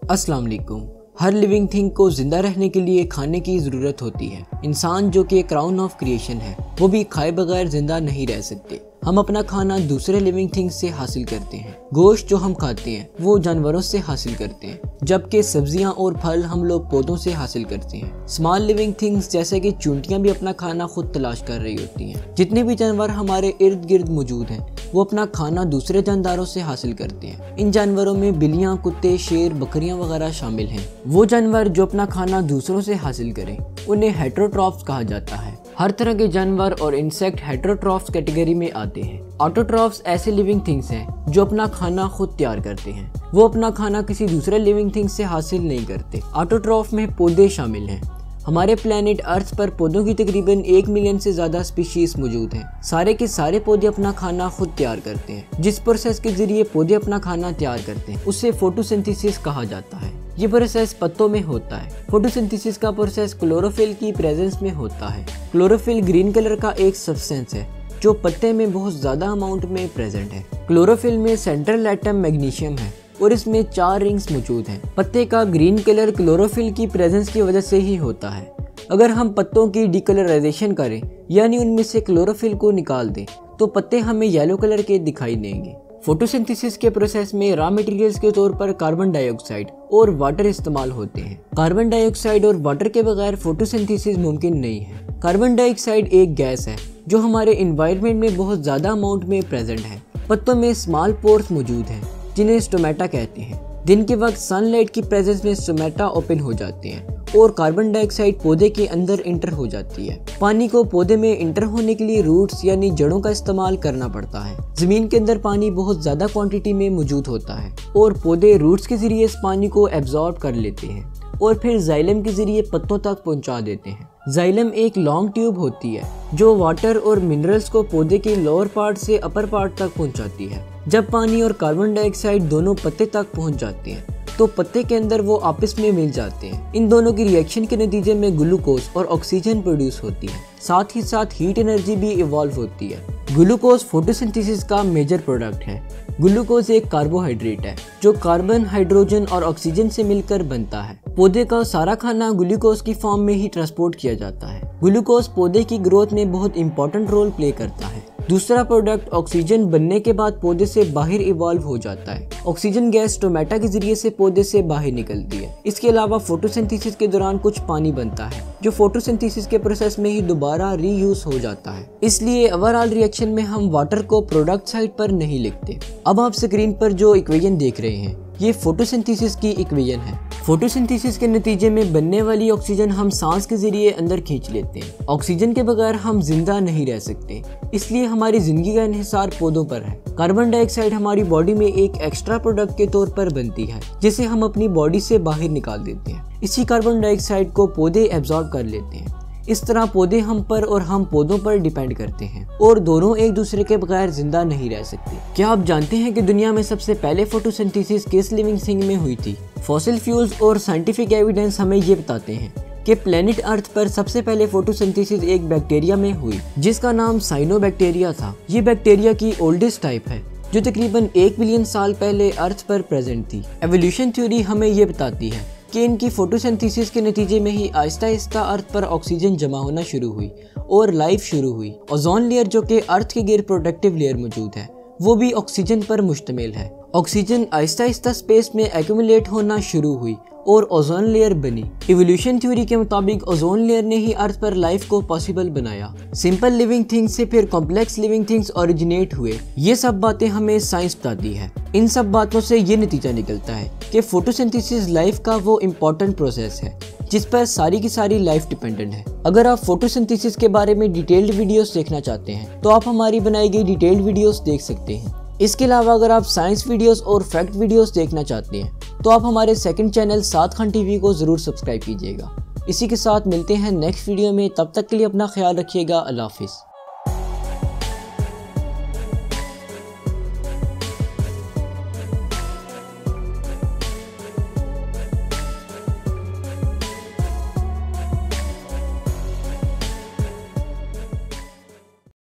अस्सलाम वालेकुम। हर living thing को जिंदा रहने के लिए खाने की ज़रूरत होती है। इंसान जो कि क्राउन ऑफ क्रिएशन है, वो भी खाए बगैर जिंदा नहीं रह सकते। हम अपना खाना दूसरे लिविंग थिंग्स से हासिल करते हैं। गोश्त जो हम खाते हैं वो जानवरों से हासिल करते हैं, जबकि सब्जियां और फल हम लोग पौधों से हासिल करते हैं। स्मॉल लिविंग थिंग्स जैसे कि चूंटियां भी अपना खाना खुद तलाश कर रही होती हैं। जितने भी जानवर हमारे इर्द गिर्द मौजूद हैं वो अपना खाना दूसरे जानदारों से हासिल करते हैं। इन जानवरों में बिल्लियां, कुत्ते, शेर, बकरियां वगैरह शामिल हैं। वो जानवर जो अपना खाना दूसरों से हासिल करें उन्हें हेटेरोट्रॉफ्स कहा जाता है। हर तरह के जानवर और इंसेक्ट हेटेरोट्रॉफ्स कैटेगरी में आते हैं। ऑटोट्रॉफ्स ऐसे लिविंग थिंग्स हैं जो अपना खाना खुद तैयार करते हैं। वो अपना खाना किसी दूसरे लिविंग थिंग से हासिल नहीं करते। ऑटोट्रॉफ में पौधे शामिल हैं। हमारे प्लेनेट अर्थ पर पौधों की तकरीबन 1 मिलियन से ज्यादा स्पीशीज मौजूद हैं। सारे के सारे पौधे अपना खाना खुद तैयार करते हैं। जिस प्रोसेस के जरिए पौधे अपना खाना तैयार करते हैं उसे फोटोसिंथेसिस कहा जाता है। ये प्रोसेस पत्तों में होता है। फोटोसिंथेसिस का प्रोसेस क्लोरोफिल की प्रेजेंस में होता है। क्लोरोफिल ग्रीन कलर का एक सब्सटेंस है जो पत्ते में बहुत ज्यादा अमाउंट में प्रेजेंट है। क्लोरोफिल में सेंट्रल एटम मैग्नीशियम है और इसमें 4 रिंग्स मौजूद हैं। पत्ते का ग्रीन कलर क्लोरोफिल की प्रेजेंस की वजह से ही होता है। अगर हम पत्तों की डिकलराइजेशन करें यानी उनमें से क्लोरोफिल को निकाल दें तो पत्ते हमें येलो कलर के दिखाई देंगे। फोटोसिंथेसिस के प्रोसेस में रॉ मटेरियल्स के तौर पर कार्बन डाइऑक्साइड और वाटर इस्तेमाल होते हैं। कार्बन डाइऑक्साइड और वाटर के बगैर फोटोसिंथेसिस मुमकिन नहीं है। कार्बन डाइऑक्साइड एक गैस है जो हमारे एनवायरनमेंट में बहुत ज्यादा अमाउंट में प्रेजेंट है। पत्तों में स्मॉल पोर्स मौजूद हैं जिन्हें स्टोमेटा कहते हैं। दिन के वक्त सनलाइट की प्रेजेंस में स्टोमेटा ओपन हो जाते हैं और कार्बन डाइऑक्साइड पौधे के अंदर इंटर हो जाती है। पानी को पौधे में इंटर होने के लिए रूट्स यानी जड़ों का इस्तेमाल करना पड़ता है। जमीन के अंदर पानी बहुत ज्यादा क्वांटिटी में मौजूद होता है और पौधे रूट्स के जरिए इस पानी को एब्जॉर्ब कर लेते हैं और फिर जाइलम के जरिए पत्तों तक पहुंचा देते हैं। जाइलम एक लॉन्ग ट्यूब होती है जो वाटर और मिनरल्स को पौधे के लोअर पार्ट से अपर पार्ट तक पहुंचाती है। जब पानी और कार्बन डाइऑक्साइड दोनों पत्ते तक पहुंच जाते हैं तो पत्ते के अंदर वो आपस में मिल जाते हैं। इन दोनों की रिएक्शन के नतीजे में ग्लूकोज और ऑक्सीजन प्रोड्यूस होती है। साथ ही साथ हीट एनर्जी भी इवॉल्व होती है। ग्लूकोज फोटोसिंथेसिस का मेजर प्रोडक्ट है। ग्लूकोज एक कार्बोहाइड्रेट है जो कार्बन, हाइड्रोजन और ऑक्सीजन से मिलकर बनता है। पौधे का सारा खाना ग्लूकोज की फॉर्म में ही ट्रांसपोर्ट किया जाता है। ग्लूकोज पौधे की ग्रोथ में बहुत इंपॉर्टेंट रोल प्ले करता है। दूसरा प्रोडक्ट ऑक्सीजन बनने के बाद पौधे से बाहर इवॉल्व हो जाता है। ऑक्सीजन गैस स्टोमेटा के जरिए से पौधे से बाहर निकलती है। इसके अलावा फोटोसिंथेसिस के दौरान कुछ पानी बनता है जो फोटोसिंथेसिस के प्रोसेस में ही दोबारा रीयूज हो जाता है। इसलिए ओवरऑल रिएक्शन में हम वाटर को प्रोडक्ट साइड पर नहीं लिखते। अब आप स्क्रीन पर जो इक्वेशन देख रहे हैं ये फोटोसिंथेसिस की इक्वेशन है। फोटोसिंथेसिस के नतीजे में बनने वाली ऑक्सीजन हम सांस के जरिए अंदर खींच लेते हैं। ऑक्सीजन के बगैर हम जिंदा नहीं रह सकते, इसलिए हमारी जिंदगी का इन्हिसार पौधों पर है। कार्बन डाइऑक्साइड हमारी बॉडी में एक एक्स्ट्रा प्रोडक्ट के तौर पर बनती है जिसे हम अपनी बॉडी से बाहर निकाल देते हैं। इसी कार्बन डाइऑक्साइड को पौधे एब्जॉर्ब कर लेते हैं। इस तरह पौधे हम पर और हम पौधों पर डिपेंड करते हैं और दोनों एक दूसरे के बगैर जिंदा नहीं रह सकते। क्या आप जानते हैं कि दुनिया में सबसे पहले फोटोसिंथेसिस किस लिविंग थिंग में हुई थी? फॉसिल फ्यूल्स और साइंटिफिक एविडेंस हमें ये बताते हैं कि प्लेनेट अर्थ पर सबसे पहले फोटोसिंथेसिस एक बैक्टीरिया में हुई जिसका नाम साइनोबैक्टीरिया था। ये बैक्टीरिया की ओल्डेस्ट टाइप है जो तकरीबन 1 बिलियन साल पहले अर्थ पर प्रेजेंट थी। एवोल्यूशन थ्योरी हमें ये बताती है कि इनकी फोटोसिंथेसिस के नतीजे में ही आहिस्ता आहिस्ता अर्थ पर ऑक्सीजन जमा होना शुरू हुई और लाइफ शुरू हुई। ओजोन लेयर जो कि अर्थ के गिर्द प्रोटेक्टिव लेयर मौजूद है वो भी ऑक्सीजन पर मुश्तमिल है। ऑक्सीजन आहिस्ता आहिस्ता स्पेस में एक्यूमुलेट होना शुरू हुई और ओजोन लेयर बनी। इवोल्यूशन थ्योरी के मुताबिक ओजोन लेयर ने ही अर्थ पर लाइफ को पॉसिबल बनाया। सिंपल लिविंग थिंग्स से फिर कॉम्प्लेक्स लिविंग थिंग्स ओरिजिनेट हुए। ये सब बातें हमें साइंस बताती है। इन सब बातों से ये नतीजा निकलता है कि फोटोसिंथेसिस लाइफ का वो इम्पोर्टेंट प्रोसेस है जिस पर सारी की सारी लाइफ डिपेंडेंट है। अगर आप फोटोसिंथेसिस के बारे में डिटेल्ड वीडियोस देखना चाहते हैं तो आप हमारी बनाई गई डिटेल्ड वीडियोस देख सकते हैं। इसके अलावा अगर आप साइंस वीडियोस और फैक्ट वीडियोस देखना चाहते हैं तो आप हमारे सेकंड चैनल सात खान टीवी को जरूर सब्सक्राइब कीजिएगा। इसी के साथ मिलते हैं नेक्स्ट वीडियो में। तब तक के लिए अपना ख्याल रखिएगा। अल्लाह हाफिज़।